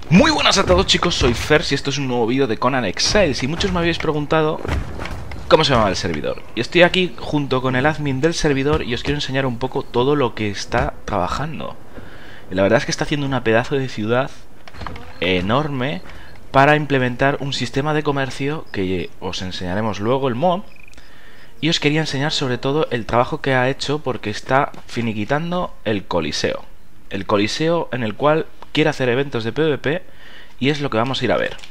Muy buenas a todos, chicos, soy Fers y esto es un nuevo vídeo de Conan Exiles. Y muchos me habéis preguntado cómo se llama el servidor. Y estoy aquí junto con el admin del servidor y os quiero enseñar un poco todo lo que está trabajando. Y la verdad es que está haciendo una pedazo de ciudad enorme para implementar un sistema de comercio que os enseñaremos luego el mod. Y os quería enseñar sobre todo el trabajo que ha hecho porque está finiquitando el Coliseo. El Coliseo en el cual quiere hacer eventos de PvP y es lo que vamos a ir a ver.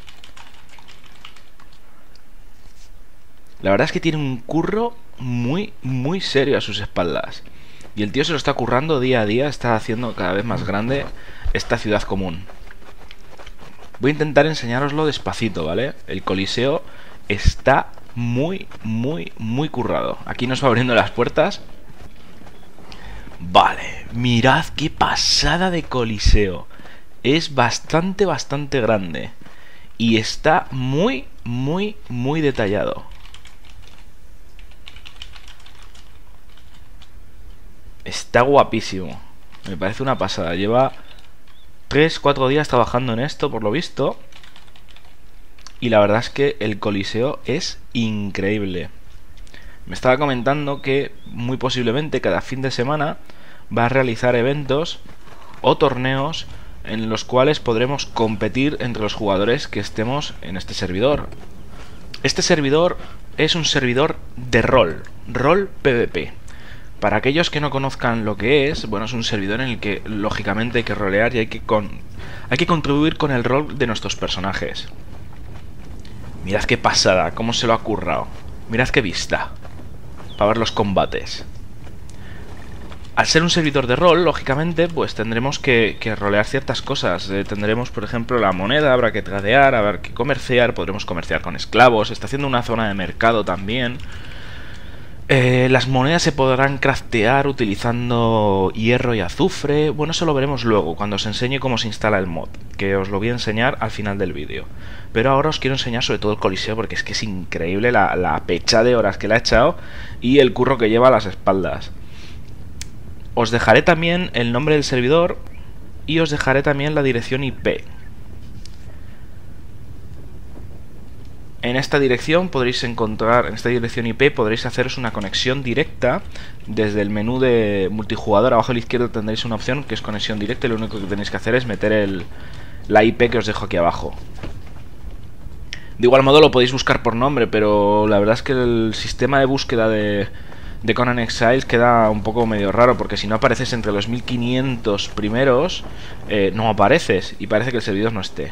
La verdad es que tiene un curro muy serio a sus espaldas. Y el tío se lo está currando día a día, está haciendo cada vez más grande esta ciudad común. Voy a intentar enseñároslo despacito, ¿vale? El Coliseo está muy currado. Aquí nos va abriendo las puertas. Vale, mirad qué pasada de Coliseo. Es bastante grande. Y está muy detallado. Está guapísimo. Me parece una pasada. Lleva 3-4 días trabajando en esto, por lo visto. Y la verdad es que el Coliseo es increíble. Me estaba comentando que muy posiblemente cada fin de semana va a realizar eventos o torneos en los cuales podremos competir entre los jugadores que estemos en este servidor. Este servidor es un servidor de rol PvP. Para aquellos que no conozcan lo que es, bueno, es un servidor en el que lógicamente hay que rolear y hay que contribuir con el rol de nuestros personajes. Mirad qué pasada, cómo se lo ha currado. Mirad qué vista para ver los combates. Al ser un servidor de rol, lógicamente, pues tendremos que rolear ciertas cosas. Tendremos, por ejemplo, la moneda, habrá que tradear, habrá que comerciar, podremos comerciar con esclavos. Está haciendo una zona de mercado también. Las monedas se podrán craftear utilizando hierro y azufre. Bueno, eso lo veremos luego, cuando os enseñe cómo se instala el mod, que os lo voy a enseñar al final del vídeo. Pero ahora os quiero enseñar sobre todo el Coliseo, porque es que es increíble la pecha de horas que le ha echado y el curro que lleva a las espaldas. Os dejaré también el nombre del servidor y os dejaré también la dirección IP. En esta dirección podréis encontrar, en esta dirección IP podréis haceros una conexión directa desde el menú de multijugador. Abajo a la izquierda tendréis una opción que es conexión directa y lo único que tenéis que hacer es meter la IP que os dejo aquí abajo. De igual modo lo podéis buscar por nombre, pero la verdad es que el sistema de búsqueda de Conan Exiles queda un poco medio raro, porque si no apareces entre los 1500 primeros, no apareces y parece que el servidor no esté.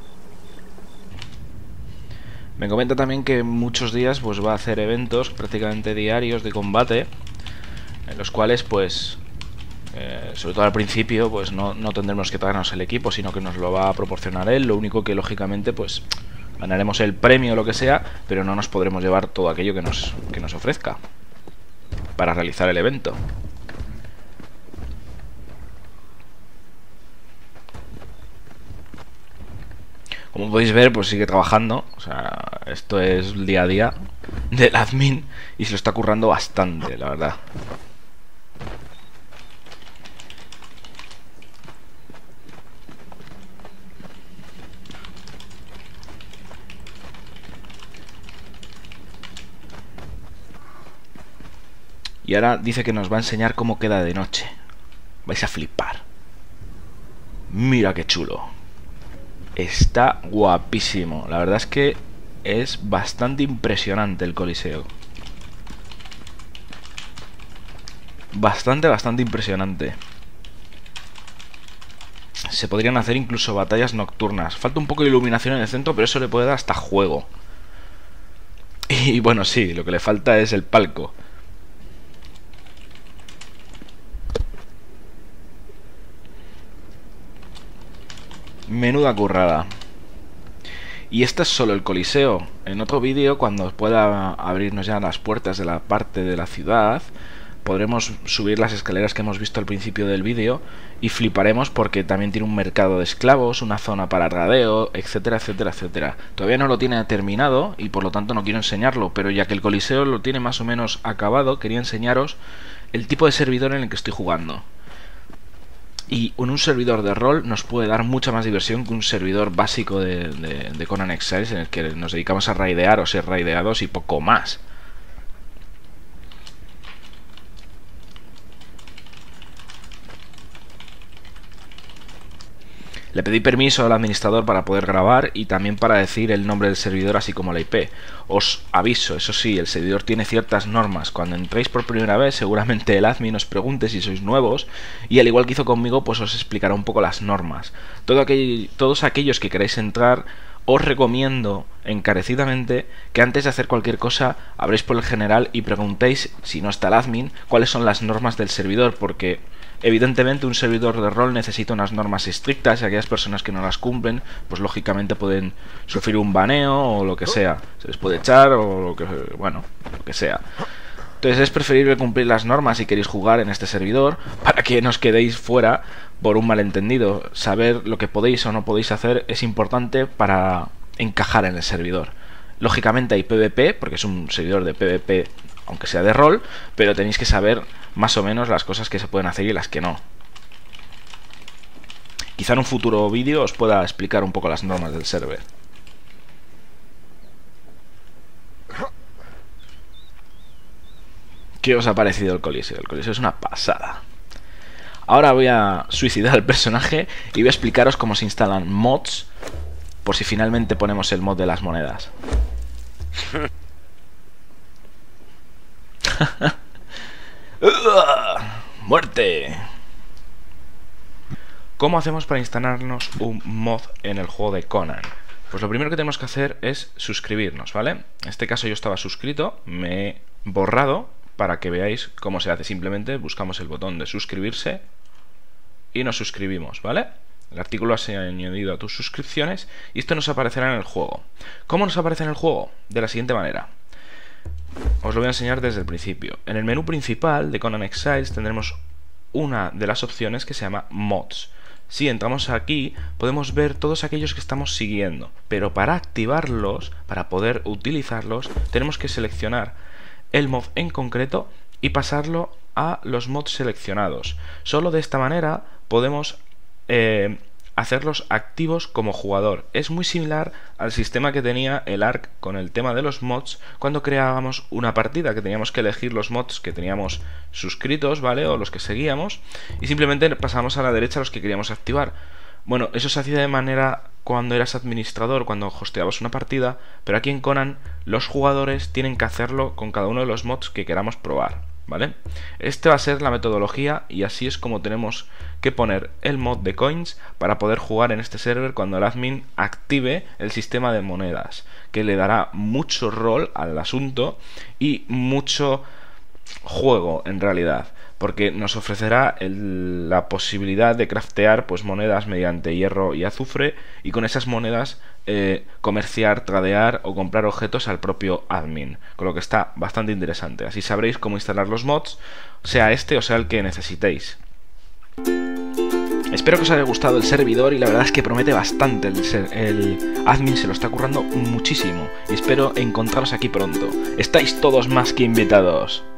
Me comenta también que muchos días pues va a hacer eventos prácticamente diarios de combate, en los cuales pues sobre todo al principio pues no tendremos que traernos el equipo, sino que nos lo va a proporcionar él. Lo único que lógicamente pues ganaremos el premio o lo que sea, pero no nos podremos llevar todo aquello que nos ofrezca para realizar el evento. Como podéis ver, pues sigue trabajando. O sea, esto es el día a día del admin y se lo está currando bastante, la verdad. Y ahora dice que nos va a enseñar cómo queda de noche. Vais a flipar. Mira qué chulo. Está guapísimo. La verdad es que es bastante impresionante el Coliseo. Bastante impresionante. Se podrían hacer incluso batallas nocturnas. Falta un poco de iluminación en el centro, pero eso le puede dar hasta juego. Y bueno, sí, lo que le falta es el palco. Menuda currada. Y este es solo el Coliseo. En otro vídeo, cuando pueda abrirnos ya las puertas de la parte de la ciudad, podremos subir las escaleras que hemos visto al principio del vídeo y fliparemos porque también tiene un mercado de esclavos, una zona para radeo, etcétera. Todavía no lo tiene terminado y por lo tanto no quiero enseñarlo, pero ya que el Coliseo lo tiene más o menos acabado, quería enseñaros el tipo de servidor en el que estoy jugando. Y en un servidor de rol nos puede dar mucha más diversión que un servidor básico de Conan Exiles, en el que nos dedicamos a raidear o ser raideados y poco más. Le pedí permiso al administrador para poder grabar y también para decir el nombre del servidor así como la IP. Os aviso, eso sí, el servidor tiene ciertas normas. Cuando entréis por primera vez, seguramente el admin os pregunte si sois nuevos y al igual que hizo conmigo, pues os explicará un poco las normas. Todos aquellos que queráis entrar, os recomiendo encarecidamente que antes de hacer cualquier cosa abréis por el general y preguntéis, si no está el admin, cuáles son las normas del servidor, porque evidentemente un servidor de rol necesita unas normas estrictas y aquellas personas que no las cumplen, pues lógicamente pueden sufrir un baneo o lo que sea, se les puede echar o lo que, bueno, lo que sea. Entonces es preferible cumplir las normas si queréis jugar en este servidor para que no os quedéis fuera por un malentendido. Saber lo que podéis o no podéis hacer es importante para encajar en el servidor. Lógicamente hay PvP, porque es un servidor de PvP, aunque sea de rol, pero tenéis que saber más o menos las cosas que se pueden hacer y las que no. Quizá en un futuro vídeo os pueda explicar un poco las normas del server. ¿Qué os ha parecido el Coliseo? El Coliseo es una pasada. Ahora voy a suicidar al personaje y voy a explicaros cómo se instalan mods, por si finalmente ponemos el mod de las monedas. ¡Muerte! ¿Cómo hacemos para instalarnos un mod en el juego de Conan? Pues lo primero que tenemos que hacer es suscribirnos, ¿vale? En este caso yo estaba suscrito, me he borrado para que veáis cómo se hace. Simplemente buscamos el botón de suscribirse y nos suscribimos, ¿vale? El artículo se ha añadido a tus suscripciones y esto nos aparecerá en el juego. ¿Cómo nos aparece en el juego? De la siguiente manera. Os lo voy a enseñar desde el principio. En el menú principal de Conan Exiles tendremos una de las opciones que se llama Mods. Si entramos aquí podemos ver todos aquellos que estamos siguiendo, pero para activarlos, para poder utilizarlos, tenemos que seleccionar el mod en concreto y pasarlo a los mods seleccionados. Solo de esta manera podemos hacerlos activos como jugador. Es muy similar al sistema que tenía el ARC con el tema de los mods cuando creábamos una partida, que teníamos que elegir los mods que teníamos suscritos, ¿vale? O los que seguíamos, y simplemente pasamos a la derecha los que queríamos activar. Bueno, eso se hacía de manera cuando eras administrador, cuando hosteabas una partida, pero aquí en Conan los jugadores tienen que hacerlo con cada uno de los mods que queramos probar, ¿vale? Esta va a ser la metodología y así es como tenemos que poner el mod de coins para poder jugar en este server cuando el admin active el sistema de monedas, que le dará mucho rol al asunto y mucho juego en realidad, porque nos ofrecerá la posibilidad de craftear pues monedas mediante hierro y azufre y con esas monedas comerciar, tradear o comprar objetos al propio admin, con lo que está bastante interesante. Así sabréis cómo instalar los mods, sea este o sea el que necesitéis. Espero que os haya gustado el servidor y la verdad es que promete bastante. El admin se lo está currando muchísimo y espero encontraros aquí pronto. Estáis todos más que invitados.